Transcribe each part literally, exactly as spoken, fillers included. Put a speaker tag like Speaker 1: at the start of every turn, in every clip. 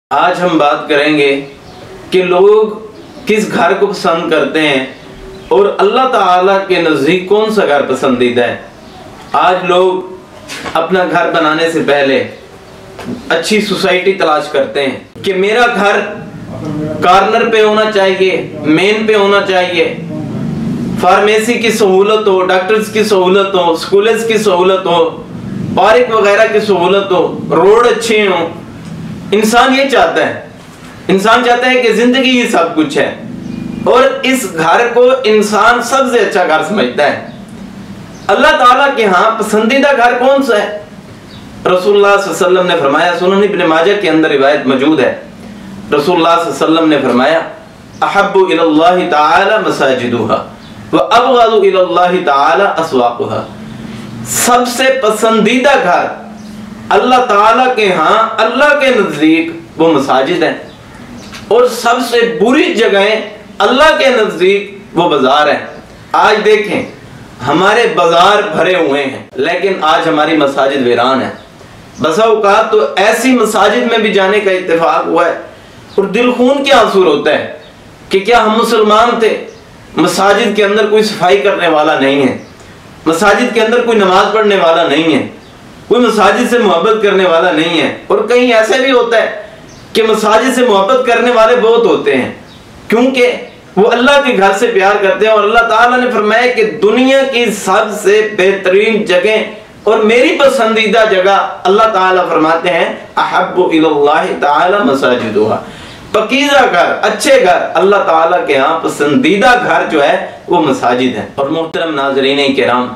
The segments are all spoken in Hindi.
Speaker 1: आज हम बात करेंगे कि लोग किस घर को पसंद करते हैं और अल्लाह ताला के नज़दीक कौन सा घर पसंदीदा है। आज लोग अपना घर बनाने से पहले अच्छी सोसाइटी तलाश करते हैं कि मेरा घर कॉर्नर पे होना चाहिए, मेन पे होना चाहिए, फार्मेसी की सहूलत हो, डॉक्टर्स की सहूलत हो, स्कूल्स की सहूलत हो, पार्क वगैरह की सहूलत हो, रोड अच्छे हो। इंसान ये चाहता है, इंसान चाहता है कि जिंदगी ही सब कुछ है और इस घर को इंसान सबसे अच्छा घर समझता है। अल्लाह ताला के यहाँ पसंदीदा घर कौन सा है? रसूलुल्लाह सल्लल्लाहु अलैहि वसल्लम ने फरमाया, सुनन इब्न माजा के अंदर रिवायत मौजूद है, रसूलुल्लाह सल्लल्लाहु अलैहि वसल्लम ने फरमाया, अहब्बु इलल्लाहि ताला मसाजिदुहा व अबगदु इलल्लाहि ताला अस्वाकुहा। सबसे पसंदीदा घर अल्लाह ताला के यहाँ, अल्लाह के नजदीक वो मसाजिद है और सबसे बुरी जगह अल्लाह के नजदीक वो बाजार है। आज देखें हमारे बाजार भरे हुए हैं लेकिन आज हमारी मसाजिद वीरान है। बसा औकात तो ऐसी मसाजिद में भी जाने का इत्तेफाक हुआ है और दिल खून के आंसू होता है कि क्या हम मुसलमान थे, मसाजिद के अंदर कोई सफाई करने वाला नहीं है, मसाजिद के अंदर कोई नमाज पढ़ने वाला नहीं है, कोई मसाजिद से मोहब्बत करने वाला नहीं है। और कहीं ऐसे भी होता है कि मसाजिद से मोहब्बत करने वाले बहुत होते हैं क्योंकि वो अल्लाह के घर से प्यार करते हैं। और अल्लाह ताला ने फरमाया कि दुनिया की सबसे बेहतरीन जगह और मेरी पसंदीदा जगह, अल्लाह ताला फरमाते हैं अहब्बु इलल्लाहि ताला मसाजिदुहा। पकीज़ा घर, अच्छे घर, अल्लाह ताला के यहाँ पसंदीदा घर जो है वो मसाजिद है। और मोहतरम नाज़रीन किराम,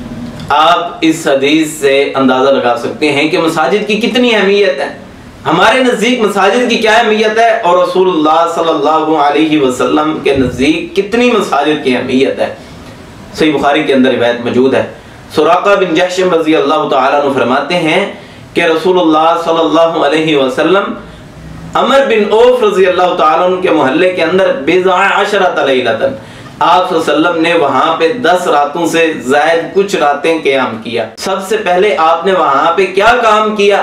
Speaker 1: आप इस हदीस से अंदाजा लगा सकते हैं कि मसाजिद की कितनी अहमियत है, हमारे नज़दीक मसाजिद की क्या अहमियत है और रसूलुल्लाह सल्लल्लाहु अलैहि वसल्लम के नज़दीक कितनी मसाजिद की अहमियत है। सही बुखारी के अंदर रिवायत मौजूद है। सुराका बिन जहशम रज़ी अल्लाह तआला अन्हु फरमाते हैं कि रसूलुल्लाह सल्लल्लाहु अलैहि वसल्लम अमर बिन औफ रज़ी अल्लाह तआला अन्हु के मोहल्ले के अंदर बिज़अ अशरत लैलतन, आप सल्लल्लाहु अलैहि वसल्लम ने वहां पे दस रातों से जायद कुछ रातें क़याम किया। सबसे पहले आपने वहां पे क्या काम किया?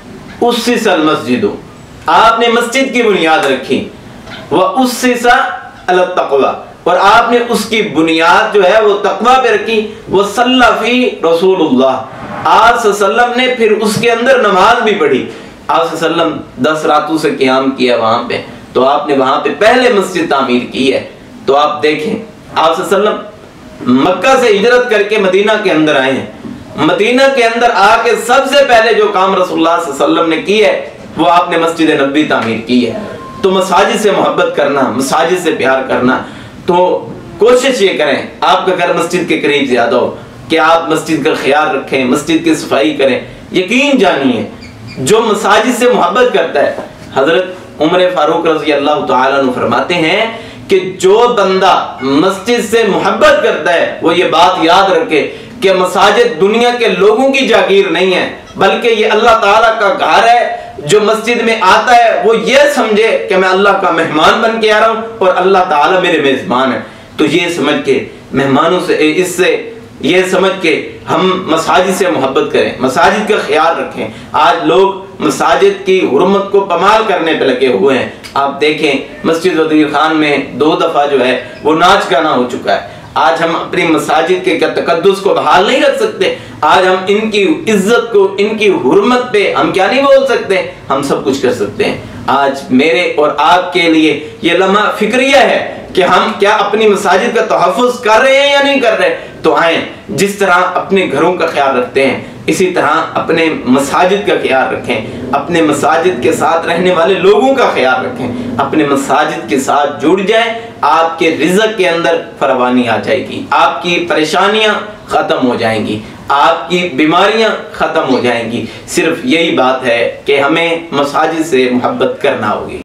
Speaker 1: उस्सिसल मस्जिदो, आपने मस्जिद की बुनियाद रखी, व उस्सिसा अला तक़वा, और आपने उसकी बुनियाद जो है वो तक़वा पे रखी। वो सल्ला फी रसूलुल्लाह, आप सल्लल्लाहु अलैहि वसल्लम ने फिर उसके अंदर नमाज भी पढ़ी। आप सल्लल्लाहु अलैहि वसल्लम दस रातों से क़याम किया वहां पे, तो आपने वहां पे पहले मस्जिद तामीर की है। तो आप देखें आप सल्लल्लाहु अलैहि वसल्लम मक्का से हिजरत करके मदीना के अंदर आए हैं, मदीना के अंदर आके सबसे पहले जो काम रसूलुल्लाह सल्लल्लाहु अलैहि वसल्लम ने की है वो आपने मस्जिद नबवी तामीर की है। तो मसाजिद से मोहब्बत करना, मसाजिद से प्यार करना, तो कोशिश ये करें आपका घर मस्जिद के करीब ज्यादा हो कि आप मस्जिद का ख्याल रखें, मस्जिद की सफाई करें। यकीन जानिए जो मसाजिद से मोहब्बत करता है, हजरत उमर फारूक रज़ी अल्लाह तआला अन्हु फरमाते हैं कि जो बंदा मस्जिद से मोहब्बत करता है वो ये बात याद रखे कि मसाजिद दुनिया के लोगों की जागीर नहीं है बल्कि ये अल्लाह ताला का घर है। जो मस्जिद में आता है वो ये समझे कि मैं अल्लाह का मेहमान बन के आ रहा हूँ और अल्लाह ताला मेरे मेजबान है। तो ये समझ के मेहमानों से, इससे ये समझ के हम मसाजिद से मोहब्बत करें, मसाजिद का ख्याल रखें। आज लोग मसाजिद की हुर्मत को पमाल करने पे लगे हुए हैं। आप देखें मस्जिद वजीर खान में दो दफा जो है वो नाच गाना हो चुका है। आज हम अपनी मसाजिद के तकद्दुस को बहाल नहीं रख सकते। आज हम इनकी इज्जत को, इनकी हुर्मत पे हम क्या नहीं बोल सकते, हम सब कुछ कर सकते हैं। आज मेरे और आपके लिए ये लम्हा फिक्रिया है कि हम क्या अपनी मसाजिद का तहफ़्फ़ुज़ कर रहे हैं या नहीं कर रहे। तो आए जिस तरह अपने घरों का ख्याल रखते हैं इसी तरह अपने मसाजिद का ख्याल रखें, अपने मसाजिद के साथ रहने वाले लोगों का ख्याल रखें, अपने मसाजिद के साथ जुड़ जाएं। आपके रिज़्क़ के अंदर फरावानी आ जाएगी, आपकी परेशानियां ख़त्म हो जाएंगी, आपकी बीमारियां ख़त्म हो जाएंगी। सिर्फ यही बात है कि हमें मसाजिद से मोहब्बत करना होगी।